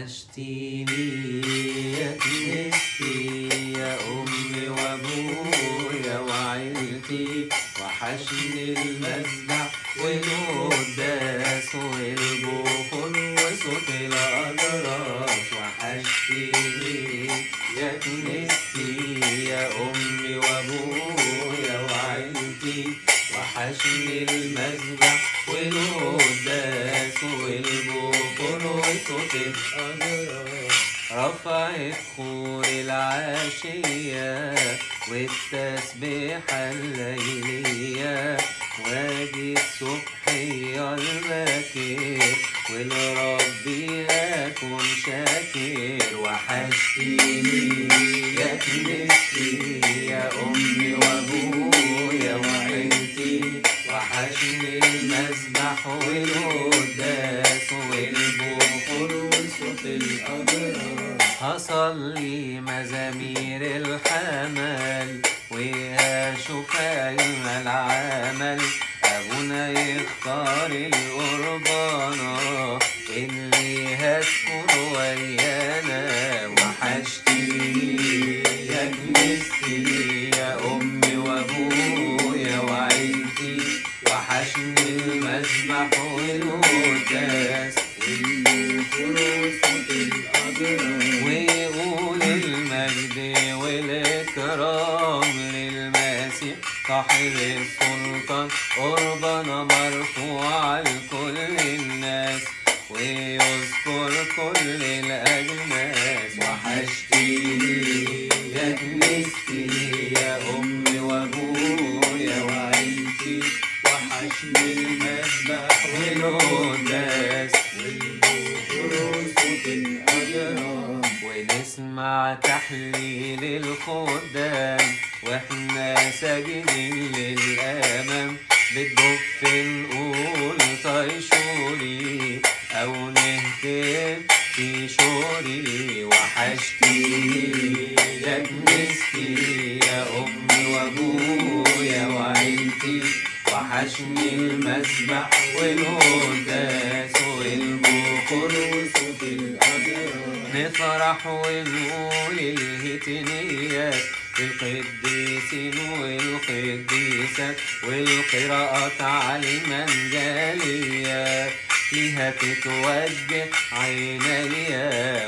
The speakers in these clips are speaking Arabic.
وحشتيني يا كنيستي يا أمي وأبويا وعيلتي، وحشني المسبح والقداس والبخور وصوت الأجراس. وحشتيني يا كنيستي يا أمي وأبويا وعيلتي، وحشني المسبح والقداس والبخور وصوت الأجراس. رفعت خور العشية والتسبيحة الليلية، واجي الصبحية الباكر ولربي أكون شاكر. وحشتيني يا كنيستي يا أمي وأبويا وعيلتي، وحشني المسبح والقداس والبخور وصوت الأجراس. هصلي مزامير الحمل وهشوف أجمل عمل، أبونا يختار القربانة اللي هتكون ويانا. وحشتيني يا كنيستي يا أمي وأبويا وعيلتي، وحشني المسبح والقداس والبخور وصوت الأجراس. ويقول المجد والإكرام للمسيح صاحب السلطان، قربنا مرفوع لكل الناس ويذكر كل الأجناس. وحشتيني يا كنيستي يا أمي وأبويا وعيلتي، وحشني المسبح والقداس والبخور وصوت الأجراس. ونسمع تحليل الخدام واحنا ساجدين للأمام، بالدف نقول طيشوري أو نهتف في شوري. وحشتيني يا كنيستي يا أمي وأبويا وعيلتي، وحشني المسبح والقداس والبخور وصوت الأجراس. نفرح ونقول الهتنيات القديسين والقديسات، والقراءات على المنجلية فيها تتوجه عينيا.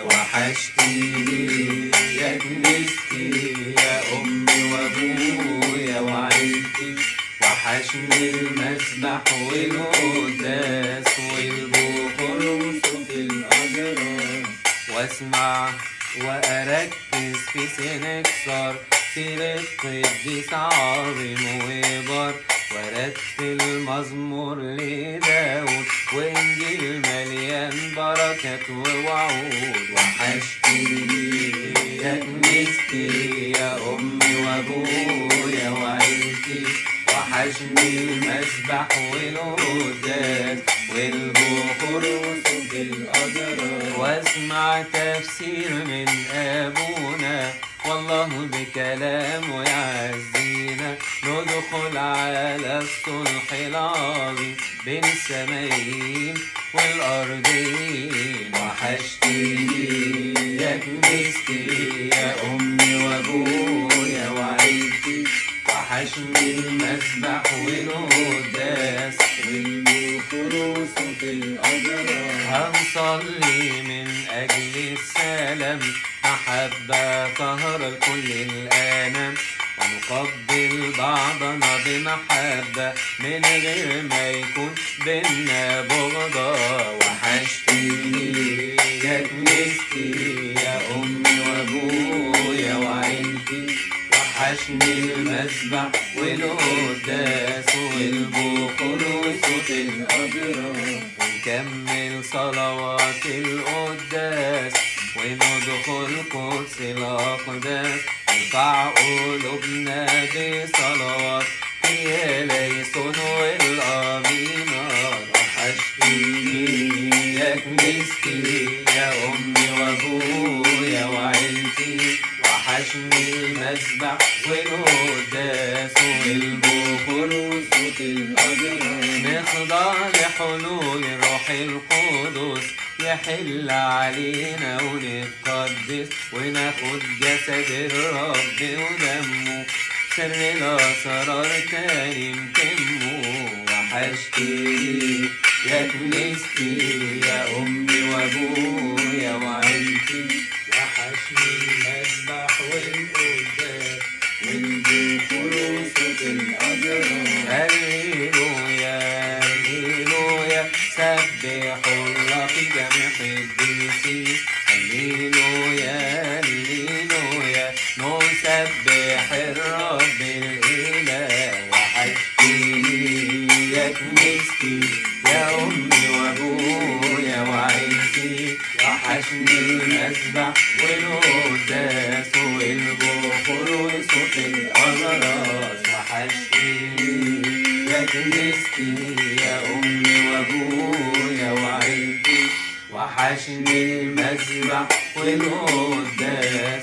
وحشتيني يا كنيستي يا أمي وأبويا وعيلتي، وحشني المسبح والقداس والبخور وصوت الأجراس. واسمع وأركز في سنكسر سيرة قديس عظيم وبار، وارتل مزمور لداود وإنجيل مليان بركات ووعود. وحشتيني يا كنيستي يا أمي وأبويا وعيلتي، وحشني المسبح والقداس والبخور وصوت الأجراس. واسمع تفسير من أبونا والله بكلامه يعزينا، ندخل على الصلح العظيم بين السمايين والأرضين. وحشتيني يا كنيستي يا أمي وأبويا وعيلتي، وحشني المسبح والقداس والبخور وصوت الأجراس. هنصلي من أجل السلام، محبة طهرة لكل الأنام، ونقبل بعضنا بمحبة من غير ما يكون بينا بغضا. وحشتيني يا كنيستي يا أمي وأبويا وعيلتي، وحشني المسبح والقداس والبخور وصوت الأجراس. ونكمل صلوات القداس وندخل قدس الأقداس، نرفع قلوبنا بصلوات يا ليسون والأمينات. وحشتيني يا كنيستي يا أمي وأبويا وعيلتي، وحشني المسبح والقداس والبخور وصوت الأجراس. نخضع لحلول الروح القدس يا تحل علينا ونتقدس وناخد جسد الرب ودمه، سر الأسرار تاني نتمه. وحشتني يا كنيستي يا أمي وأبويا وعيلتي، وحشني المذبح والقداس والبخور وصوت الأجرار. هللويا هللويا سبحوا الله في جميع قديسيه، هللويا هللويا نسبح الرب الإله. وحشتني يا كنيستي يا أمي وأبويا وعيلتي، وحشني المذبح والقداس والبخور وصوت الأجراس. وحشتني يا كنيستي يا أمي وأبويا وعيلتي، وحشني المذبح والقداس